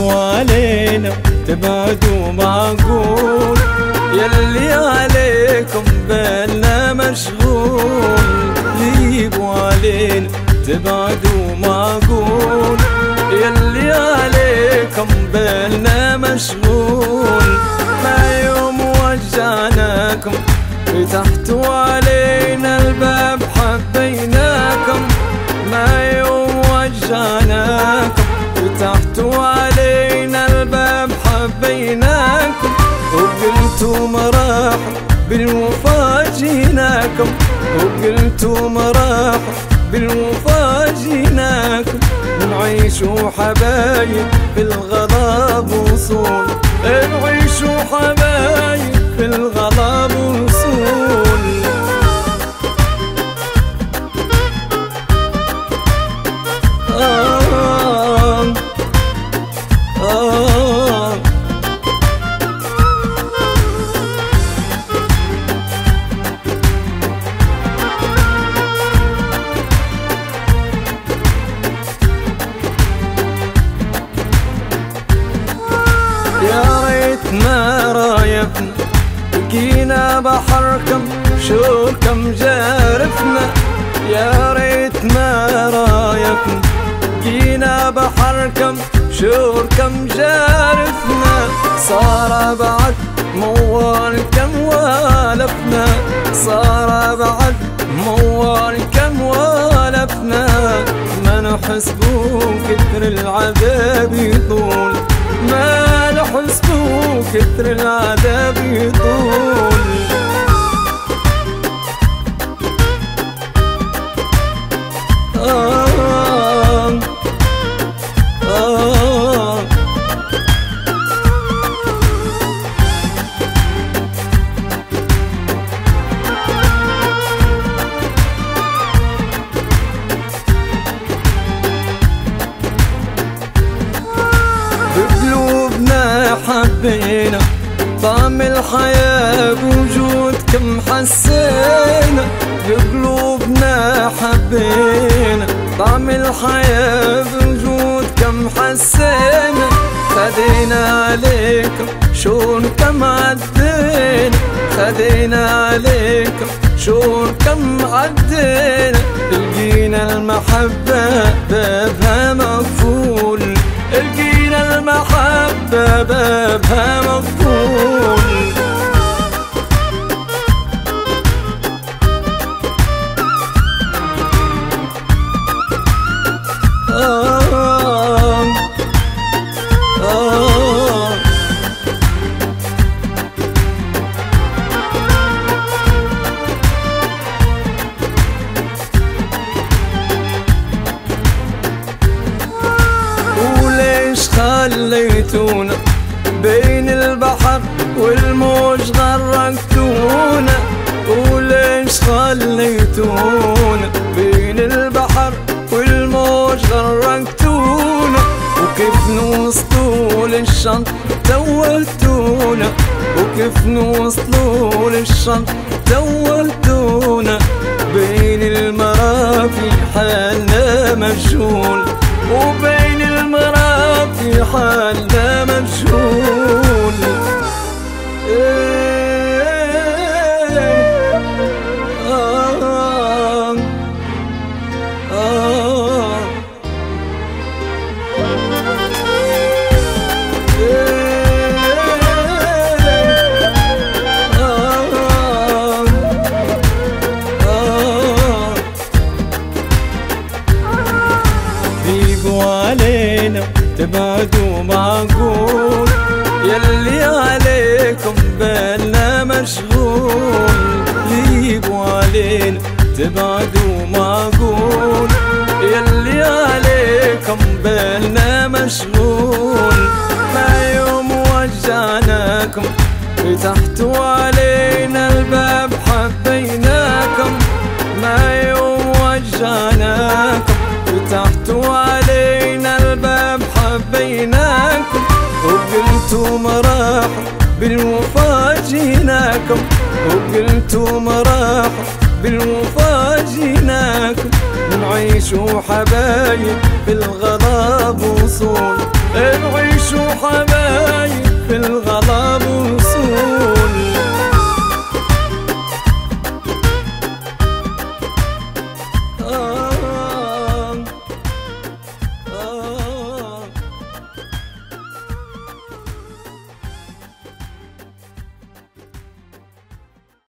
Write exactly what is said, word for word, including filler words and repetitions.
تغيبوا علينا تبعدوا معقول، يلي عليكم بالنا مشغول. تغيبوا علينا تبعدوا معقول، يلي عليكم بالنا مشغول. ما يوم وجعناكم فتحتوا علينا الباب حبيناكم، ما يوم وجعناكم فتحتوا علينا الباب حبيناكم. وقلتوا مرحب بالوفا جيناكم، وقلتوا مرحب بالوفا جيناكم. نعيشوا حبايب في الغضب وصول، نعيشوا حبايب في الغضب وصول. آه آه يا ريت ما رايفنا لقينا بحركم شوركم جارفنا. يا ريت ما رايفنا لقينا بحركم شوركم جارفنا. صار بعد موالكم والفنا، صار بعد موالكم والفنا. ما نحسبو كتر العذاب يطول، ما نحسبو كتر العذاب يطول. آه آه بقلوبنا حبينا طعم الحياة بوجودكم حسينا. بقلوبنا حبينا طعم الحياة بوجودكم حسينا. خدينا عليكم شلونكم عدينا، خدينا عليكم شلونكم عدينا. لقينا المحبة بابها مقفول، لقينا المحبة بابها مقفول. آه آه وليش خليتونا بين البحر والموج غرقتونا؟ وليش خليتونا بين البحر والموج غرقتونا؟ وكيف نوصلوا للشط توهتونا، وكيف نوصلوا للشط توهتونا. بين المرافي حالنا مجهول، وبين المرافي حالنا مجهول. آه آه تغيبوا علينا تبعدوا معقول، يلي عليكم بالنا مشغول. تغيبوا علينا تبعدوا معقول، يلي عليكم بالنا مشغول. ما يوم وجعناكم فتحتوا علينا الباب حبيناكم، ما يوم وجعناكم فتحتوا علينا الباب حبيناكم. وقلتوا مرحب بالوفا جيناكم، وقلتوا مرحب بالوفا جيناكم. نعيشوا حبايب في الغضب وصول، نعيشوا مرحبا